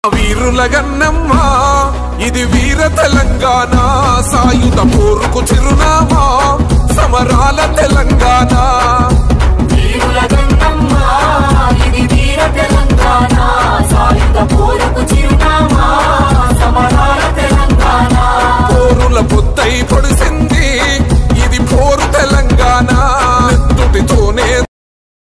వీరుల గన్నమ్మ ఇది వీర తెలంగాణ సాయుధ పోరుకు చిరునామా